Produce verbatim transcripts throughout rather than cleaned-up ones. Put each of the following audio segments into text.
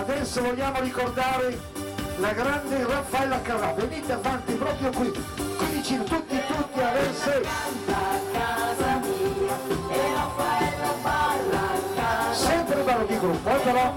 Adesso vogliamo ricordare la grande Raffaella Carrà. Venite avanti proprio qui, qui vicino, tutti, tutti adesso. Sempre ballo di gruppo, eh, però.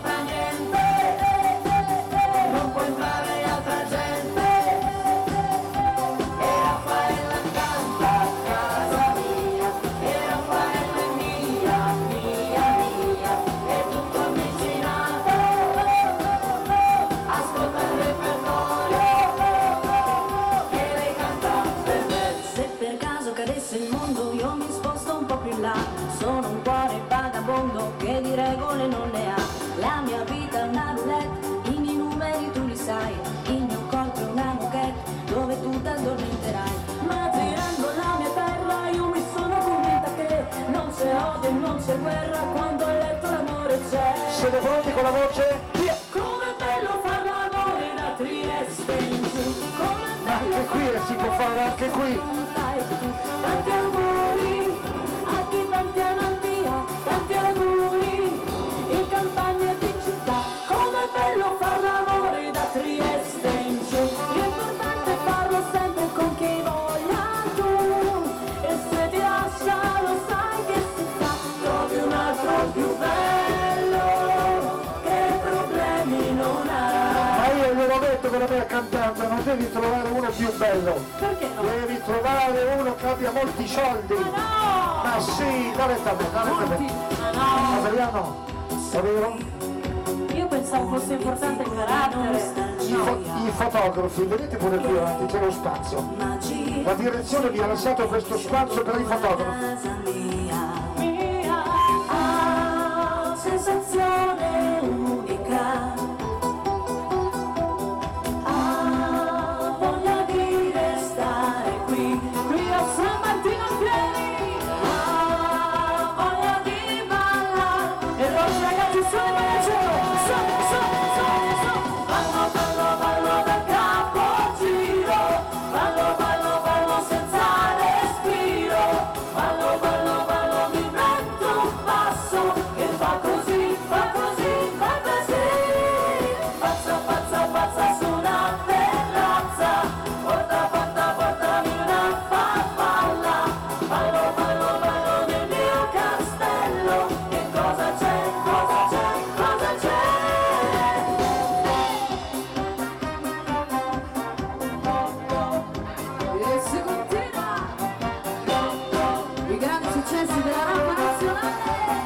Che di regole non ne ha, la mia vita è una roulette, i miei numeri tu li sai, il mio corpo è una moquette dove tu ti addormenterai, ma girando la mia terra io mi sono convinta che non c'è odio, non c'è guerra quando a letto l'amore c'è. Siete pronti con la voce? Via! Come bello far l'amore da Trieste in giù, come bello anche qui si può fare, anche qui. Tanti auguri a chi tanti amanti ha, tanti auguri in campagna e di città. Come bello far l'amore da Trieste in giù, l'importante è farlo sempre con chi voglia tu, e se ti lascia lo sai che si fa, trovi un altro più bello che problemi non ha. Ma io gliel'ho detto che la mia cantante non devi trovare uno più bello. Perché no? Devi trovare uno che abbia molti soldi. Ma no! Ma sì, dare a me, dare a me. Ma no! Adriano, è vero? Io pensavo fosse importante il carattere. I, fo I fotografi, venite pure qui avanti, c'è lo spazio. La direzione vi ha lasciato questo spazio per i fotografi. Mia, ah, sensazione unica. Ah, voglia di restare qui, qui a San Martino in piedi. Ah, voglia di ballare. E noi ragazzi sono leggero. So, so, so, so. Ballo, ballo, ballo da capogiro. Ballo, ballo, ballo senza respiro. Ballo, ballo, ballo mi metto un passo che fa così, fa così, fa così. Pazza, pazza, pazza su una terrazza. Porta, porta, portami una farfalla. Ballo, ballo, ballo nel mio castello. Che cosa c'è, cosa c'è, cosa c'è? E si continua i grandi successi della rappa nazionale.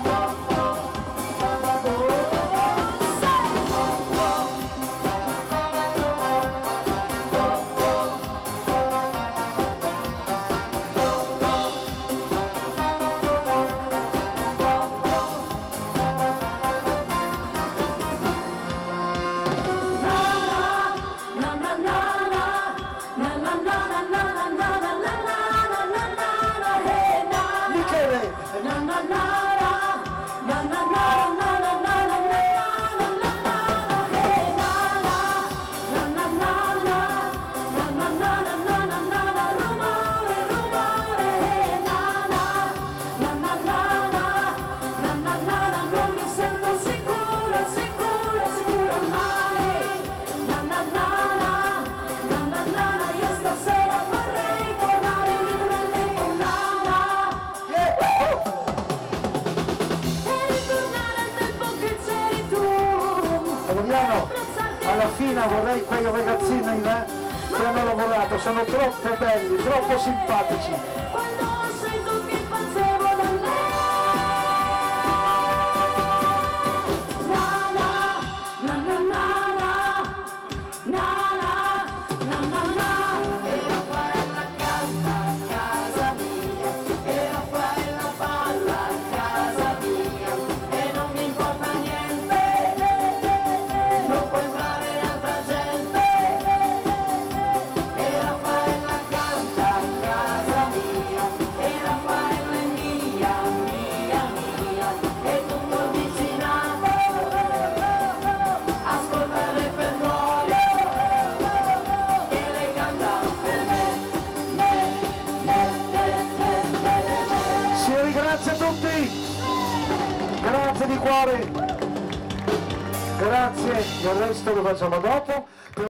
Michele, non mi sento sicura, sicura, sicura mai. Na na na na, na na na na, io stasera vorrei tornare livremente con Nana e ritornare al tempo che c'eri tu. Adriano, alla fine vorrei quei ragazzini eh, che hanno lavorato, sono troppo belli, troppo simpatici. Quando sei tu che impazzevo da lei. Na na na na na na na na na na. E Raffaella canta a casa mia, e Raffaella balla a casa mia, e non mi importa niente, non puoi fare altra gente. E Raffaella canta a casa mia, e Raffaella è mia, mia, mia, e tutto il vicinato ascolta il repertorio che lei canta per me, me, me, me, me, me, me. Signori, grazie a tutti, grazie di cuore, Grazie, il resto lo facciamo dopo.